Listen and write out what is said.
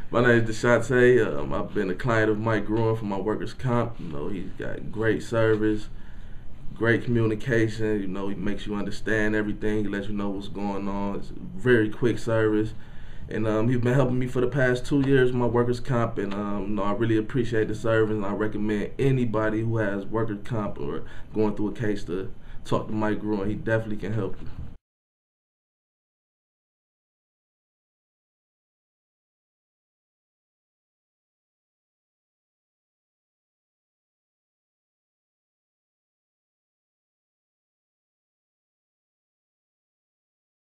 My name is Deshante. I've been a client of Mike Gruhin for my workers' comp. He's got great service, great communication. He makes you understand everything. He lets you know what's going on. It's very quick service. And he's been helping me for the past 2 years with my workers' comp. And I really appreciate the service. And I recommend anybody who has workers' comp or going through a case to talk to Mike Gruhin. He definitely can help you.